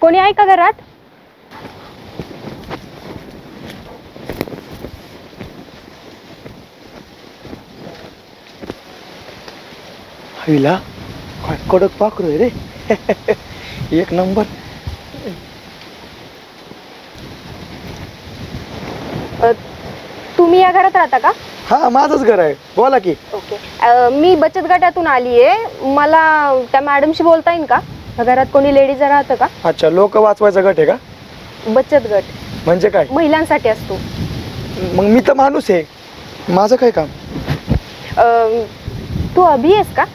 कोणी आहे का घरात? हिला काय कडक पाखरू रे. एक नंबर. तुम्ही या घरात राहता का? हा माझंच घर आहे, बोला की. ओके. मी बचत गटातून आली आहे. मला त्या मॅडमशी बोलता येईल का? घरात कोणी लेडीज राहतं का? अच्छा, लोक वाचवायचा गट आहे का? बचत गट म्हणजे काय? महिलांसाठी असतो. मग मी तर माणूस आहे, माझं काय काम? तू अभि आहेस का?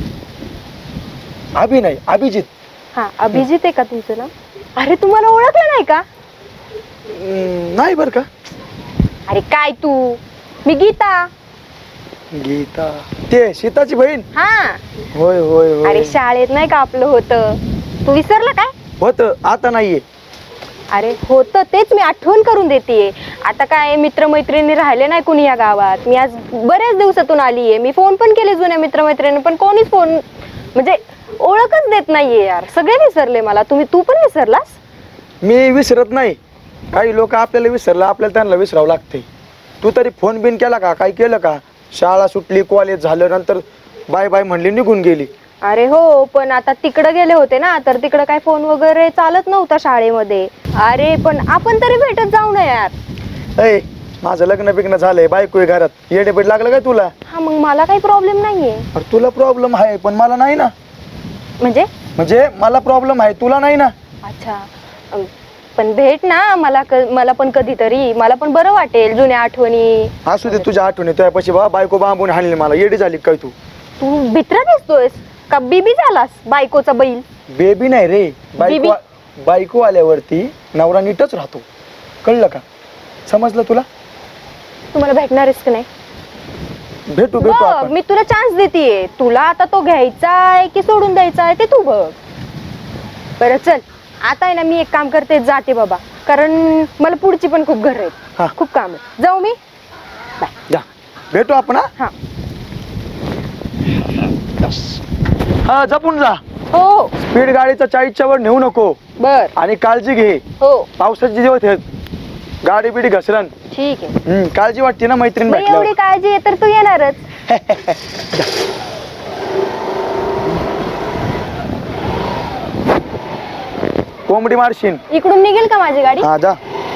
अभि नाही, अभिजित. हा, अभिजित आहे का तुमचं नाव? अरे तुम्हाला ओळखलं नाही का? नाही बर का. अरे काय तू, मी गीता. गीता, ते सीताची बहीण? हा. होय होय होय. अरे शाळेत नाही का आपलं होतं, तू विसरला काय? होतं, आता नाहीये. अरे होतं तेच मी आठवण करून देते. आता काय मित्रमैत्रिणी राहिले नाही कुणी या गावात. मी आज बऱ्याच दिवसातून आली आहे. मी फोन पण केले जुन्या मित्रमैत्रिणी, पण कोणीच फोन म्हणजे ओळखच देत नाहीये यार. सगळे विसरले मला. तू पण विसरलास? मी विसरत नाही. काही लोक आपल्याला विसरला, आपल्याला त्यांना विसरावं लागते. तू तरी फोन बिन केला का? काय केलं का? शाळा सुटली, कॉलेज झालं, नंतर बाय बाय म्हणली, निघून गेली. अरे हो, पण आता तिकडे गेले होते ना, तर तिकडे काय फोन वगैरे चालत नव्हता शाळेमध्ये. अरे पण आपण तरी भेटत जाऊ ना यार. ऐ, माझं लग्न बिग्न झालंय, बायको आहे घरात, येडेबेड लागलं काय तुला? हा, मग मला काही प्रॉब्लेम नाहीये. अरे तुला प्रॉब्लेम आहे पण मला नाही ना. म्हणजे मला प्रॉब्लेम आहे, तुला नाही ना. अच्छा, पण भेट ना मला पण कधीतरी. मला पण बरं वाटेल, जुन्या आठवणी. असू दे, तुझ्या आठवणी. तुझ्यापाशी बायको बांबून हाणली मला. येडी झाली काय तू? तू भित्रा दिसतोयस का? बीबी झालास, बायकोचा बैल? बेबी नाही रे, बायको आल्यावरती नवरा नीटच राहतो, कळलं का? समजलं तुला? तुम्हाला भेटणार आहेस की नाही? भेटू आपण. मी तुला चान्स देतेय. तुला आता तो घ्यायचा आहे की सोडून द्यायचा आहे ते तू बघ. बरं चल, आता आहे ना, मी एक काम करते, जाते बाबा, कारण मला पुढची पण खूप घर आहेत, खूप काम आहे. जाऊ मी? बाय. जा, भेटू आपण. हा हा, जपून जा. हो. स्पीड गाडीचा 40च्या वर नेऊ नको. बर. आणि काळजी घे. हो. पावसाची दिवस आहेत, गाडी बिडी घसरण. ठीक आहे. काळजी वाटते ना मैत्रीण एवढी भेटल्यावर. काळजी आहे तर तू येणारच. कोंबडी मारशीन. इकडून निघेल का माझी गाडी? हा, जा.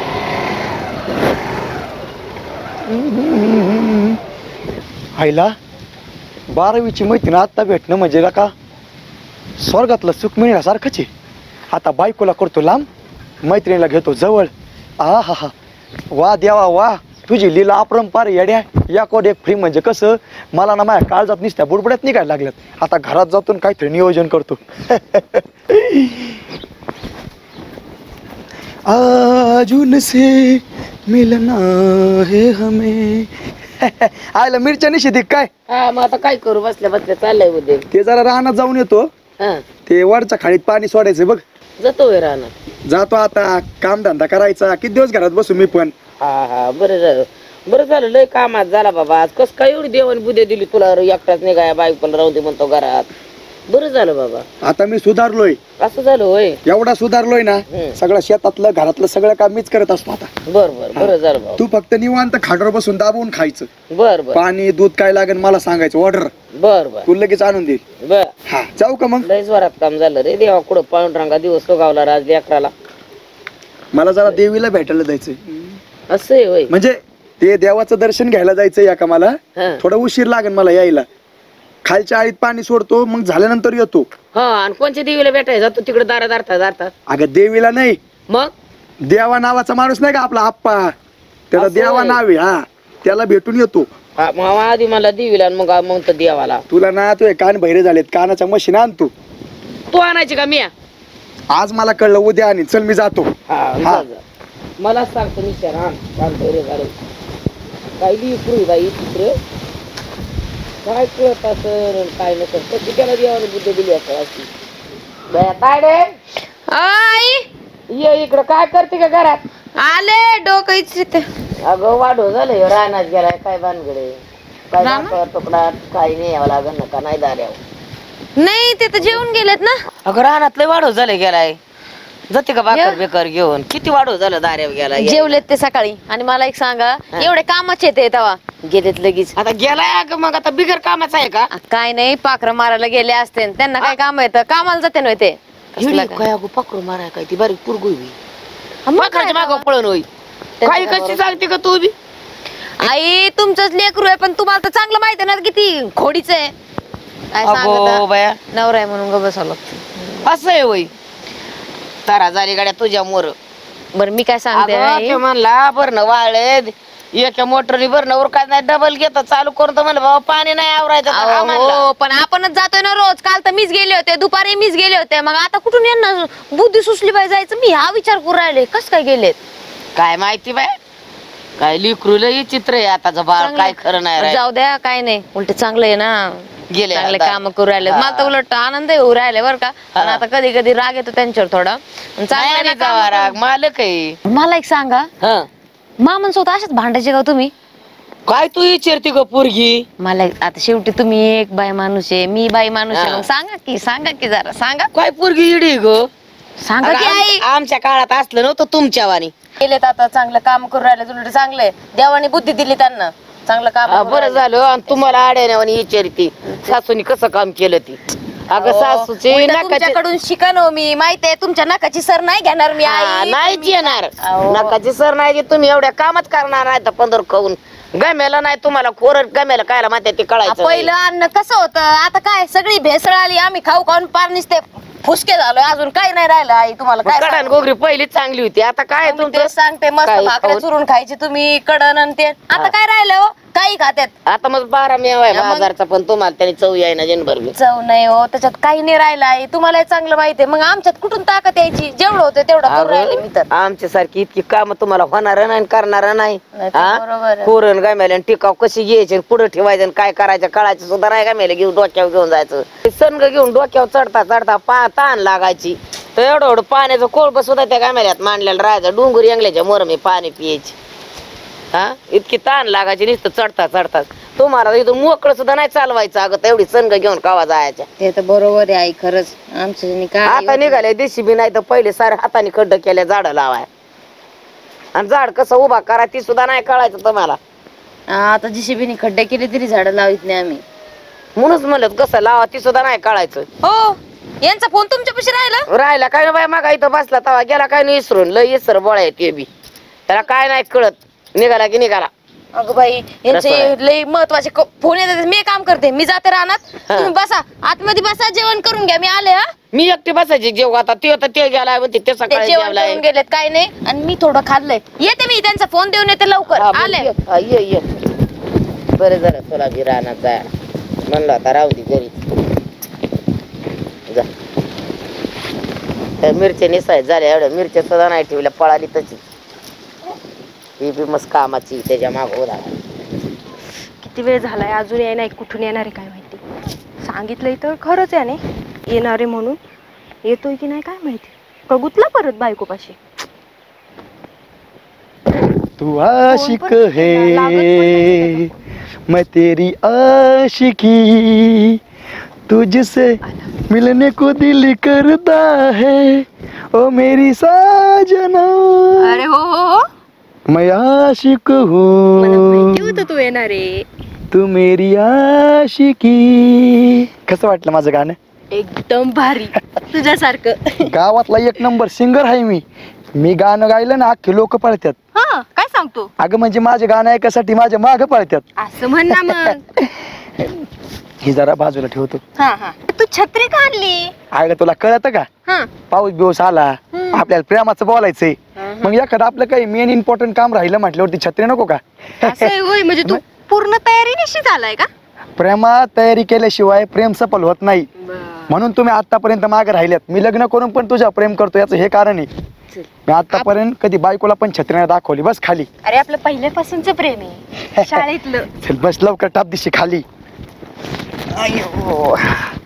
आईला 12वीची मैत्रीण आता भेटणं म्हणजे का स्वर्गातलं सुख मिळण्यासारखंच आहे. आता बायकोला करतो लांब, मैत्रिणीला घेतो जवळ. हा हा हा, वा देवा वा, तुझी लीला अपरंपार येड्या. या कोड एक फ्री म्हणजे कसं, मला ना माझ्या काळजात निसत्या बुडबुड्यात निघायला लागल्यात. आता घरात जातून काहीतरी नियोजन करतो. आज उनसे मिलना है हमें. आयला मिरच्या निषेधिक काय? हा, मग आता काय करू, बसल्या बसल्या चाललंय उद्या. ते जरा रानात जाऊन येतो. ते वरच्या खाडीत पाणी सोडायचं बघ. जातो रानात. जातो आता, काम धंदा करायचा. किती दिवस घरात बसू मी पण. हा, बरं झालं लय कामात झाला बाबा. आज कस काय एवढी देवाने बुद्धी दिली तुला, एकटाच निघाया, बाईक पण राहू दे म्हणतो घरात. बरं झालं बाबा, आता मी सुधारलोय. असं झालं होय? एवढा सुधारलोय ना, सगळं शेतातलं घरातलं सगळं काम मीच करत असतो आता. बरं झालं बाबा. तू फक्त निवांत खाटावर बसून दाबून खायचं. बरं. पाणी दूध काय लागेल मला सांगायचं, ऑर्डर. बरं. तू लगेच आणून देईल. बर. हा, जाऊ का मग? लय जोरात काम झालं रे देवा. कुठं पांढरांगा दिवस तो गावला राज लेकराला. मला जरा देवीला भेटायला जायचंय. असं आहे होय? म्हणजे ते देवाचं दर्शन घ्यायला जायचंय या का मला. थोडा उशीर लागेल मला यायला. खालच्या आळीत पाणी सोडतो, मग झाल्यानंतर येतो. हा, आणि कोणत्या देवीला भेटायला जातो तिकडे दारात? अगं देवीला नाही, मग देवा नावाचा माणूस नाही का आपला आप्पा, त्याला देवा नाव आहे. हा, त्याला भेटून येतो. आधी मला देवीला आणि मग तर देवाला. तुला ना तू कान बहिरे झालेत, कानाच्या मशीन आणतो. तू आणायची का मी? आज मला कळलं, उद्या आणि चल मी जातो. मला सांगतो निश्चय काय लिहिली बाई तिकडे, काय कळत असं काय नसत. कधी त्याला देवाने बुद्धी दिली असेल. ये इकडं, काय करते का घरात? आले डोकं. अगं वाढो झालं, रानात गेलाय काय भानगडे, काय तुकडा काही नाही यावं लागल ना का नाही दाऱ्यावर? नाही, ते तर जेवून गेलेत ना. अगं रानात लय वाढो झालं गेलाय. जाते का बाकर बेकर घेऊन किती वाढव झालं दाऱ्यावर गेला जेवलेत ते सकाळी आणि मला एक सांगा एवढे कामाचे ते तेव्हा गेलेत लगेच. आता गेलाय का मग आता बिगर कामाचा आहे का काय नाही पाखरं मारायला गेले असते त्यांना काय काम येतं कामाला जाते ना ते कसलं काय? काय अगो पाखरू माराय काय ती बारीक पुरगुई मग पाखराच्या काय मागं पळून होई काही कशी सांगते का तू बी आई तुमचंच लेकरू आहे पण तुम्हाला तर चांगलं माहिती आहे ना किती खोडीच आहे. काय अगो सांगता? बाया नवरा आहे म्हणून ग बसावं लागतं. असं आहे वय तारा झाली गाड्या तुझ्या मोर बरं मी काय सांगते आई? म्हणला भरणं वाळले एका मोटरनी भरणं उरकाय नाही डबल घेतो चालू करून तर म्हणलं बाबा पाणी नाही आवरायचं तर हा म्हणला. हो पण आपणच जातोय ना रोज काल तर मीच गेले होते दुपारी मीच गेले होते मग आता कुठून यांना बुद्धी सुचली पाहिजे जायचं मी हा विचार करू राहिले कस काय गेलेत काय माहिती बाय काय लिकरू लई चित्र आहे आताचं बाळ काय खरं नाही राहिलं. जाऊ द्या काय नाही उलट चांगलं आहे ना गेले चांगले आता. काम करू राहिले मला तर उलट आनंद येऊ राहिले बरं का पण आता कधी कधी राग येतो त्यांच्यावर थोडा पण चांगलं आहे नाही ना जावा कामं राग मालक आहे करून. मला एक सांगा हं. मामांसोबत अशाच भांडायचे का तुम्ही काय तू विचारते ग पोरगी मला आता शेवटी तुम्ही एक बाई माणूस आहे मी बाई माणूस आहे हा. मग सांगा की जरा सांगा काय पोरगी इडी ग सांगा की आई आमच्या काळात असलं नव्हतं तुमच्या वाणी केलेत आता चांगलं काम करू राहिले उलट चांगले देवाने बुद्धी दिली त्यांना चांगलं काम करू बरं राहिले. झालं आणि तुम्हाला आड्याने विचारते सासूनी कसं काम केलं ती अगं हो. सासूचे उलटं नकाचे तुमच्याकडून शिकन हो मी माहितीये तुमच्या नकाची सर नाही घेणार मी आई नाहीच येणार अहो. नकाची सर नाही जी तुम्ही एवढ्या कामच करणार नाही तर पंधर खाऊन गम्याला नाही तुम्हाला खोर गम्याला कायला माहिती ते कळायचं पहिलं अन्न कसं होतं आता काय सगळी भेसळ आली आम्ही खाऊ खाऊन पार निसते फुसके झालोय अजून काही नाही राहिलं आई तुम्हाला काय कडण सांगू? गोगरी पहिली चांगली होती आता काय तुम्ही तुमचं तेच सांगते मस्त काही भाकऱ्या खाऊन- चुरून खायची तुम्ही कडण आणि ते आता काय राहिलं हो काही खात्यात आता मग 12 मेवा आहे मग- बाजारचा पण तुम्हाला त्याने चव याय ना जनभर बी. चव नाही हो त्याच्यात काही नाही राहिलं आई तुम्हाला चांगलं माहितीये मग आमच्यात कुठून ताकद यायची जेवढं होतं तेवढं करून राहिले मी तर आमच्या सारखी इतकी काम तुम्हाला होणार नाही करणार नाही नाही तर बरोबर आहे. कोरण गाम्याला टिकाव कशी घ्यायची पुढे ठेवायचं आणि काय करायचं कळायचं सुद्धा नाही गाम्याला घेऊन डोक्यावर घेऊन जायचं ते सनग घेऊन डोक्यावर चढता चढता ताण लागायची तर एवढं पाण्याचं कोळप सुद्धा त्या गाम्याल्यात मांडलेलं राहायचं डोंगर यांगल्याच्या मोरमी पाणी पियायची हा इतकी ताण लागायची नुसतं चढता चढता तुम्हाला इथून मोकळं सुद्धा नाही चालवायचं अगं तेवढी सनग घेऊन कावा जायच्या ते तर बरोबर आहे आई खरंच आमच्या आता निघाले देशी बी नाही तर पहिले सारे हाताने खड्ड केल्या झाडं लावाय आणि झाड कसं उभा करा ती सुद्धा नाही कळायचं तुम्हाला आता जीसीबीने खड्डे केले तरी झाडं लावित नाही आम्ही म्हणूनच म्हणलं कसं लावा ती सुद्धा नाही कळायचं हो यांचा फोन तुमच्यापाशी राहिला राहिला काय ना बाय मागा इथं बसला तवा गेला काय नाही विसरून लय इसर बोळा ते बी त्याला काय नाही कळत निघाला की निघाला अगं बाई यांचे रसोई. लय महत्वाचे फोन येतात मी काम करते मी जाते रानात तुम्ही बसा आतमध्ये बसा जेवण करून घ्या मी आले हा मी एकटी बसायची जेव आता ते गेलाय म्हणते ते ते सकाळी जेवण जेवलाय करून गेलेत काय नाही आणि मी थोडं खाल्लंय येते मी त्यांचा फोन देऊन येते लवकर हा, मग आले ये. हा, ये बरं झालं तुला बी रानात जाय म्हणलं आता राहू दे घरी जा त्या मिरच्या निसाय झाल्या एवढ्या मिरच्या सुद्धा नाही ठेवल्या पळाली तशी ही बी मस्त कामाची त्याच्या माग उदा किती वेळ झालाय अजून याय नाही कुठून येणार आहे काय माहिती सांगितलंय तर खरंच याने येणार आहे म्हणून येतोय की नाही काय माहिती का गुतला परत बायकोपाशी तू आशिक फोन पण है लागत पण नाही मैं तेरी आशिकी तुझसे मिलने को दिल करता है ओ मेरी साजना अरे हो हो हो मैं आशिक मला माहिती हूँ होतं तू येणार आहे तू मेरी आशिकी कसं वाटलं माझं गाणं एकदम भारी तुझ्यासारखं गावातला 1 नंबर सिंगर आहे मी गाणं गायलं ना अख्खे लोक पळतात हा काय सांगतो अगं म्हणजे माझे गाणं ऐकायसाठी माझ्या माग पळतात असं म्हण ना मग ही जरा बाजूला ठेवतो हा हा तू छत्री का आणली अगं तुला कळत का हा पाऊस बिऊस आला आपल्याला प्रेमाचं बोलायचंय मग एखादं आपलं काही मेन इम्पॉर्टंट काम राहिलं म्हटल्यावरती छत्री नको का असं आहे होय म्हणजे तू पूर्ण तयारी निश्चित झालाय का प्रेमात तयारी केल्याशिवाय प्रेम सफल होत नाही म्हणून तुम्ही आतापर्यंत मागे राहिल्यात मी लग्न करून पण तुझ्या प्रेम करतो याचं हे कारण आहे मी आतापर्यंत कधी बायकोला पण छत्रीने दाखवली बस खाली अरे आपलं पहिल्यापासूनच प्रेम आहे शाळेतलं चल बस लवकर टाप दिशी खाली अय्यो.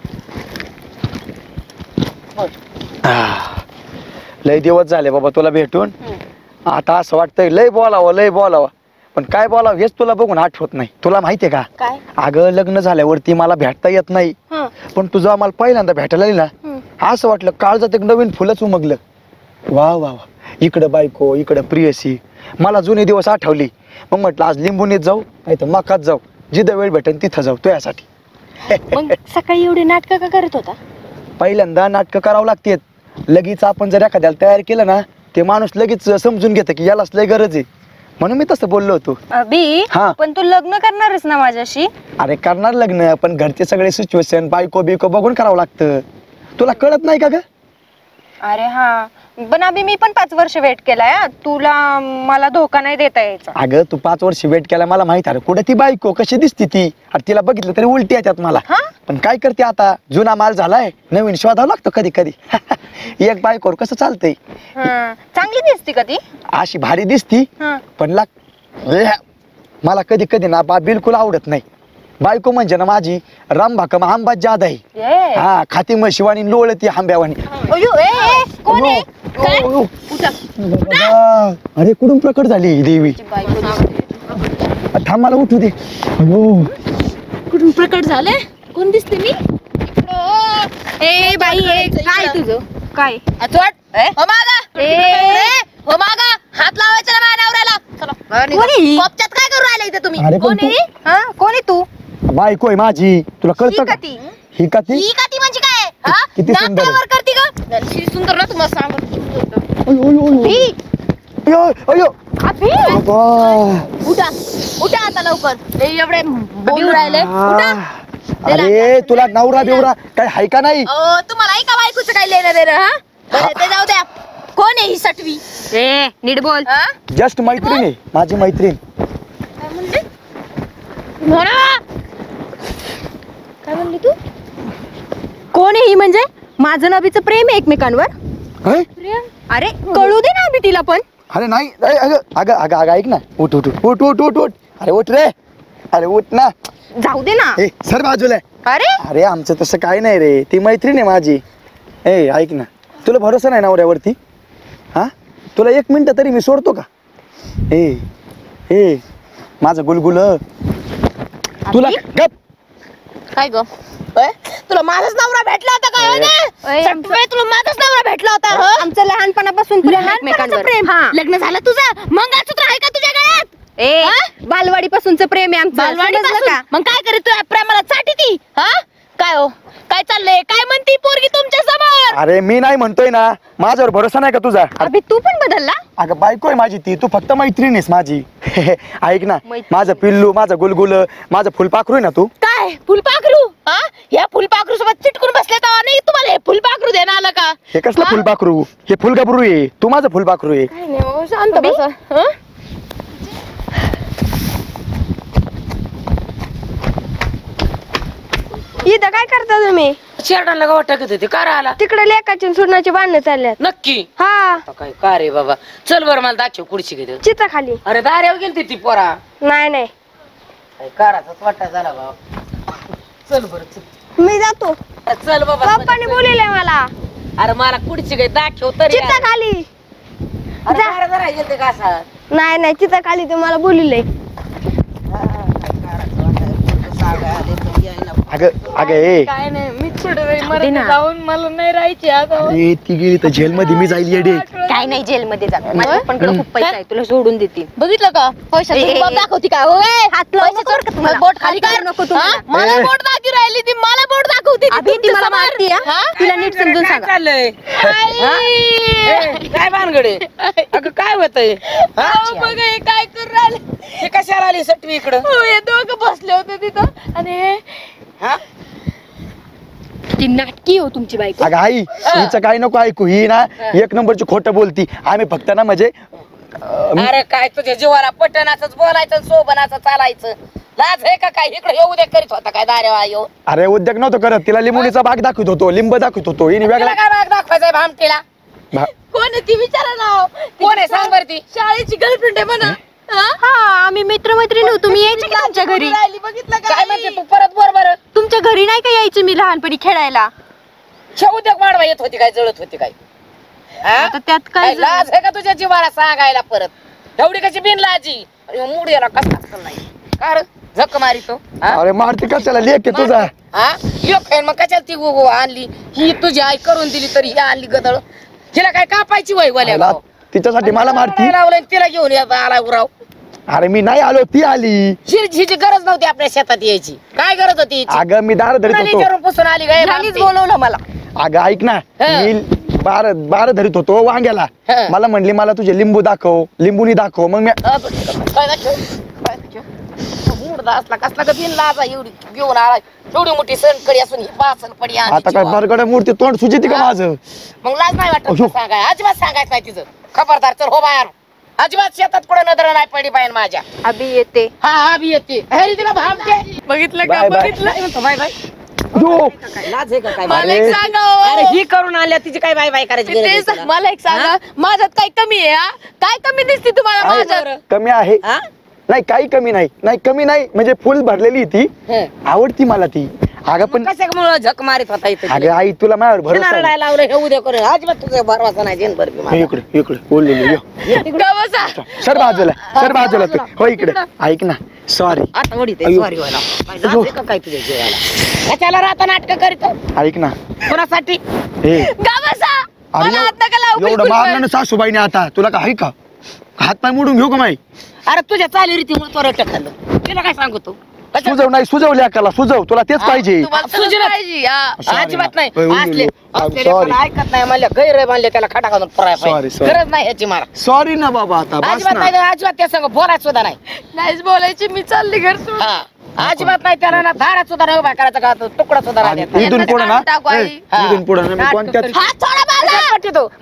लय दिवस झाले बाबा तुला भेटून आता असं वाटतंय लय बोलावं पण काय बोलावं हेच तुला बघून आठवत नाही तुला माहितीये का काय अगं लग्न झाल्यावरती मला भेटता येत नाही हा पण तुझं आम्हाला पहिल्यांदा भेटायला आली ना असं वाटलं काळजात एक नवीन फुलंच उमगलं वा वा वा, इकडं बायको इकडं प्रियसी, मला जुने दिवस आठवली. मग म्हटलं आज लिंबूनीत जाऊ नाही तर मकात जाऊ, जिथं वेळ भेटेल तिथं जाऊ तुझ्यासाठी. मग सकाळी एवढी नाटकं का करत होता? पहिल्यांदा नाटकं करावं लागतात. लगेच आपण जर एखाद्याला तयार केलं ना, ते माणूस लगेच समजून घेतं की यालाच लय गरज आहे, म्हणून मी तसं बोललो होतो. अभि हा. पण तू लग्न करणारच ना माझ्याशी? अरे करणार लग्न, पण घरचे सगळे सिच्युएशन बायको बिको बघून करावं लागतं. तुला कळत नाही का ग? अरे हा, पण अभि मी पण 5 वर्ष वेट केलाय हा. तुला मला धोका नाही देता यायचा. अगं तू 5 वर्ष वेट केला मला माहित आहे. कुठे ती बायको कशी दिसती ती, अरे तिला बघितलं तरी उलटी येतात मला. हा? पण काय करते आता, जुना माल झालाय, नवीन शोधावं लागतो कधी कधी. एक बायकोवर कसं चालतंय. हा, चांगली दिसती का ती? अशी भारी दिसती, हा. पण मला कधी कधी ना बिलकुल आवडत नाही. बायको म्हणजे ना माझी रामभाकम आंबा जाद आहे. ए. हा, खाती मग शिवानी लोळती आंब्यावानी. अयो, ए, कोण आहे? काय? अयो. उठा. बाबा, अरे कुठून प्रकट झाली ही देवी. बायको दिसते. थांब मला उठू दे. अयो. कुठून प्रकट झाले? कोण दिसते मी? ए बाई, ए, काय तुझं काय? हात लावायचा ना माझ्या नवऱ्याला. कोण आहे ही? कोपच्यात काय करू राहिले इथे तुम्ही? अरे पण कोण तू आहे? हा, कोण आहे तू? बायको आहे माझी, तुला ही कळतं का का? ती? ही का ती? ही का ती म्हणजे काय? हा? किती सुंदर आहे. नाकावर करती का? शी सुंदर ना तुम्हाला सांगत. अयो, अयो, अयो. ही? अयो, अयो. अभि? बाबा. उठा उठा आता लवकर. एवढे बोलू राहिले. उठा. अरे तुला नवरा बिवरा काय हाय का नाही? तुम्हाला ऐका बायकोचं काय लेणं देणं हा? बरं ते जाऊ द्या. कोण आहे ही सटवी? ए, नीट बोल. हा? जस्ट मैत्रीण आहे माझी, मैत्रीण. काय म्हणले? म्हणा. काय म्हणली तू? कोण आहे ही म्हणजे? माझं नबीचं प्रेम आहे एकमेकांवर. हं? अरे कळू दे ना अभि तिला पण. अरे नाही, अरे, अगं अगं अगं अगं ऐक ना, उठ उठ उठ उठ उठ उठ. अरे उठ रे, अरे उठ ना. जाऊ दे ना. ए सर बाजूला. अरे अरे आमचं तसं काय नाही रे, ती मैत्रीण आहे माझी. ए ऐक ना, तुला भरोसा नाही नवऱ्यावरती? हा, तुला 1 मिनिट तरी मी सोडतो का? ए ए माझं गुलगुल, तुला गप. काय ग? तुला माझाच नवरा भेटला होता काय हो ना? ए, सटवे, तुला माझाच नवरा भेटला होता हो? आमचं लहानपणापासून प्रेम आहे लहानपणाचं एकमेकांवर. प्रेम. हा. लग्न झालं तुझं, मंगळसूत्र आहे का तुझ्या गळ्यात? ए, बालवाडी पासूनच प्रेम आहे आमचं. बालवाडी समजलं पासून? का? मग काय करीत तुझ्या प्रेमाला चाटी ती? हा? काय हो? काय चाललंय? काय म्हणती पोरगी तुमच्या समोर? अरे मी नाही म्हणतोय ना, माझ्यावर भरोसा नाही का तुझा? अभि तू पण बदलला? अगं बायको आहे माझी ती, तू फक्त मैत्रीण आहेस माझी. ऐक ना, मैत्रीण. माझं पिल्लू, माझं गुलगुल, माझं फुलपाखरू आहे ना तू. काय फुलपाखरू? हा? या फुलपाखरू सोबत चिटकून बसले तर नाही तुम्हाला हे फुलपाखरू देणं आलं का? हे कसलं हा? फुलपाखरू? हे फुलगबरू आहे, तू माझं फुलपाखरू आहे. काय नाही बाबा, शांत बसा. हं? इथं काय करता तुम्ही? शेरडांना गावात टाकत होते का आला? तिकडे लेकाची आणि सुरणाची भांडणं चालल्यात. नक्की? हा, आता काय का रे बाबा, चल बरं मला दाखव कुडशी घेत. चिता खाली. अरे दाऱ्यावर गेलती ती पोरा. नाही नाही, काय काराचाच वाटा झाला बाबा. चल बरं चल. मी जातो. चल बाबा. पप्पाने बोललेलंय मला. अरे मला कुडची काही दाखव तरी. चिता खाली. अरे दारा जरा गेलते का असा? नाही नाही, चिता खाली ते मला बोललेलंय. अगं अगं ए, काय नाही, मी थोडं वेळ दे ना. जाऊन मला नाही राहायची आता. अरे ती गेली तर जेल मध्ये मी जाईल येडे. काय नाही, जेल मध्ये जात. माझ्या पप्पांकडे खूप पैसा आहे, तुला सोडून देतील. बघितलं का? पैसा ए, बाप दाखवती का? होय. हात लावू पैसे नको सोड का तुम्हाला? बोट खाली हात कर. लावू नको तुम्हाला. हा? मला ए. बोट दाखवी राहिली ती, मला बोट दाखवते ती अभि ती तुमच्या मला समोर. मारती हा? हा? तिला नीट समजून सांगा. चाललंय आई. काय भानगडे? अगं काय होतंय? अहो, बघा हे काय करून राहिले. हे कशाला आली सटवी इकडं? हो, हे दोघं बसले होते तिथं आणि हा? ती नाटकी हो तुमची बायको. अगं आई, हिचं काय नको ऐकू, ही ना 1 नंबरची खोटं बोलती. आम्ही फक्त ना म्हणजे अरे काय तुझ्या जीवाला पटनाच बोलायचं, सोबनाचं चालायचं. लाज आहे का काय? इकडे येऊ दे करीत होता काय दारेवा येऊ? अरे उद्योग नव्हतं करत, तिला लिंबुनीचा बाग दाखवत होतो, लिंब दाखवत होतो. हिने तिला वेगळा काय भाग दाखवायचंय भामटीला? कोण आहे ती विचारा ना. कोण आहे सांग बरं ती? शाळेची गर्लफ्रेंड आहे म्हणा. हा, आम्ही मित्रमैत्रिणी होतो. तुम्ही यायचे की तुमच्या घरी? राहिली बघितलं का? काय म्हणते तू परत बरोबर? तुमच्या घरी नाही का यायचं मी लहानपणी खेळायला? उद्योग वाढवा येत होती काय, जळत होती काय? हा? आता त्यात काय काय लाज आहे का तुझ्या जीवाला सांगायला परत? एवढी कशी बिनलाजी? अरे मूड याला कसा असेल नाही का रे? झक मारितो हा? अरे मारती कशाला, लेख आहे तुझा. हा? लोक आहे मग कशाला ती आणली? ही तुझी आई करून दिली तरी ही आणली गदळ. तिला काय कापायची वय आईला, वाल्या तिच्यासाठी मला मारती. लावलं आणि तिला घेऊन येत आला उराव. अरे मी नाही आलो, ती आली. हिची गरज नव्हती आपल्या शेतात यायची. काय गरज होती हिची? अगं मी दार धरीत कुणाला होतो. विचारून पुसून आली काय ह्यानीच बोलवलं मला. अगं ऐक ना, हं. मी बार धरीत होतो वांग्याला. हं. मला म्हणली मला तुझे लिंबू दाखव, लिंबूनी दाखव. मग मी मूड असला कसला का बिन लाजा एवढी घेऊन आला. एवढी मोठी सणकडी असून ही पासन पडी आता आणली काय जीवावर. बरगड मूर्ती तोंड सुजिती का हा? माझं? मग लाज नाही वाटत अयो. का सांगाय? अजिबात सांगायचं नाही तिचं. खबरदार चल हो बाहेर. अजिबात शेतात पुढे नजर नाही पडली पाहिजे माझ्या. अभि येते. हा हा बी येते. अरे तिला भामते. बघितलं बाय, बाय. काय म्हणतो बाय बाय? यो. काय लाज आहे का काय? मला एक अरे. सांगा हो. अरे ही करून आल्या तिची काय बाय बाय करायची गरज आहे तेच तुला? मला एक सांगा, माझ्यात काय कमी आहे हा? काय कमी दिसते तुम्हाला आहे. माझ्यात? कमी आहे. हा? नाही काही कमी नाही. नाही कमी नाही म्हणजे फुल भरलेली ती. हं. आवडती मला ती. अगं पण कशामुळे झक मारित होता इथे अगं आई तुला माझ्यावर भरोसा आहे. नारळाला लावलं हे उद्या करून अजिबात तुझा भरवसा नाही जेन बरं हे इकडे बोललेलो यो. का बसा? सर बाजूला तू हो इकडे. ऐक ना सॉरी. आता वडी ते अयो. सॉरी व्हायला लाज आहे का काय तुझ्या जीवाला? कशाला राहता नाटक करीत ऐक ना कोणासाठी? हे का बसा? अरे मला हात नका लावू एवढं बिलकुल मारलं पण. ना सासूबाईने आता तुला का आहे का? हात पाय मोडून घेऊ का माई? अरे तुझ्या चालीरीतीमुळे तो रट्ट खाल्लं. तिला काय सांगू तू? सुजव नाही सुजवली अक्काला सुजव तुला तेच पाहिजे. तुम्हाला तसंच सुजलं. पाहिजे, हा. Sorry अजिबात ना. नाही. ओय, ओय, असले ओय, असलेले sorry. पण ऐकत नाही म्हणले गैर बांधले त्याला खटा घालून फराय Sorry, पाहिजे. sorry. गरज नाही ह्याची मारा. सॉरी ना बाबा आता बस अजिबात ना. नाही अजिबात त्या संग बोलायचं सुद्धा नाही. नाहीच बोलायची, मी चालली घर सोडून. हा अजिबात नाही त्याला ना धारात सुद्धा नाही उभा करायचा का तुकडा सुद्धा आणि नाही द्यायचा. इथून पुढे ना यांना टाकू आई. ए, इथून पुढे ना मी हा. कोणत्याच हात सोडा माझा. कशात पट्टी तो?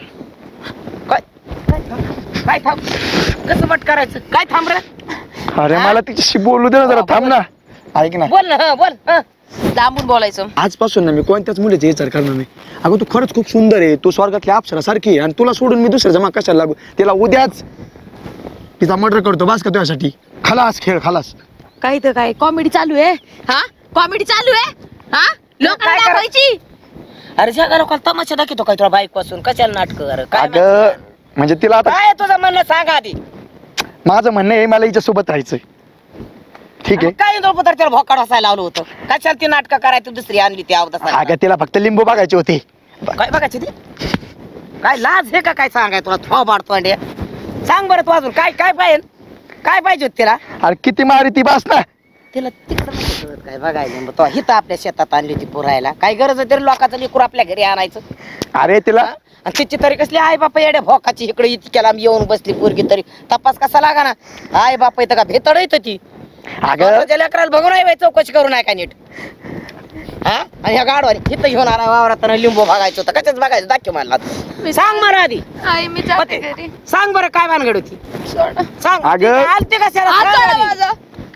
काय थांब कसं मट करायचं काय थांब रे अरे मला तिच्याशी बोलू दे ना जरा थांब ना. ऐक ना बोल ना हं, बोल हं. लांबून बोलायचं. आजपासून ना मी कोणत्याच मुलीचा विचार करणार नाही. अगं तू खरंच खूप सुंदर आहे. तू स्वर्गातल्या अप्सरासारखी आहे आणि तुला सोडून मी दुसऱ्या जमा कशाला लागू? तिला उद्याच तिचा मर्डर करतो बस का तुझ्यासाठी. खलास खेळ खलास. काही तर काय कॉमेडी चालू आहे, हा? कॉमेडी चालू आहे, हा? लोकांना काय करा- दाखवायची. अरे जगा लोकांना तमाशा दाखवतो काय तुला बाईक पासून कशाला नाटक काय अगं म्हणजे तिला आता काय आहे तुझं म्हणणं सांगा आधी. माझं म्हणणं आहे मला हिच्या सोबत राहायचंय. ठीक आहे. काय तर त्याला भोकाड हसायला लावलं होतं कशाला ती नाटक करायची दुसरी आणली ती अवधा अगं तिला फक्त लिंबू बघायचे होते. काय बघायची ती काय लाज हे का काय सांगाय तुला थो बाडतो अंडे सांग बरं तू अजून काय काय पाहिजे होत तिला अरे किती मारी ती बस ना. तिला तिकडं नको कळत काय बघायला मग तो हिथं आपल्या शेतात आणली ती पुरायला काय गरज आहे तरी लोकांचं लेकरू आपल्या घरी आणायचं अरे तिला आणि तिची तरी कसली आई बापा येड्या भोकाची इकडे इतक्याला येऊन बसली पोरगी तरी तपास कसा लागा ना आई बापा इथं का भेतड येत ती अगं लेकराला बघून आहे बाई, चौकशी करू नका नीट हा आणि ह्या गाडवारी इथं घेऊन आला वावरात लिंबू बघायचं होतं कशाच बघायचं दाखव मला सांग मला आधी आई मी जाते घरी. सांग बरं काय भानगड होती सोड. सांग अगं. आलते कशाला हात सांग सोडा आधी. माझा.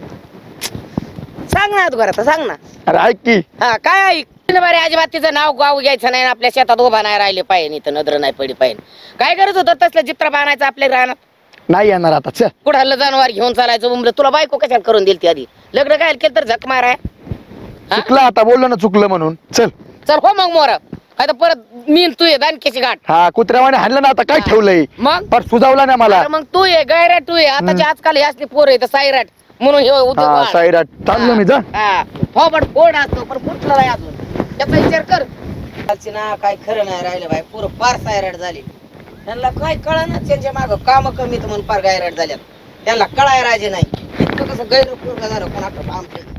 सांग ना तू घरात सांग ना अरे ऐक की हा काय ऐक बरे अजिबात तिचं नाव गाव घ्यायचं नाही आपल्या शेतात उभा नाही राहिले पाहिजे इथं नजर नाही पडली पाहिजे काय गरज होतं तसलं चित्र बांधायचं आपल्या रानात नाही येणार आता चल. कुठालं जनावर घेऊन चालायचं उमलं तुला बायको कशाला करून दिली ती आधी लग्न काय केलं तर झक माराय हा? चुकलं आता बोललो ना चुकलं म्हणून चल. चल हो मग मोर काय तर परत मी न तू ये दानकेची गाठ हा कुत्र्यावाने हाणलं ना आता काय ठेवलंय मग पर सुजावला ना मला. अरे मग तू ये गैराट तू ये आताची आजकाल हे असली पोर आहे साईराट म्हणून हे उद्योग हा वाढ. साईराट चाललो मी जा. हा हो पण फोड असतो पण फुटला नाही अजून त्याचा विचार कर कालची ना काय खरं नाही राहिलं बाई पुरं फार सायराट झाली त्यांना काय कळना त्यांच्या मागं काम कमी तर म्हणून फार गायराट झाल्यात त्यांना कळाय राजे नाही इतकं कसं गैर झालं कोणाकडं आमचं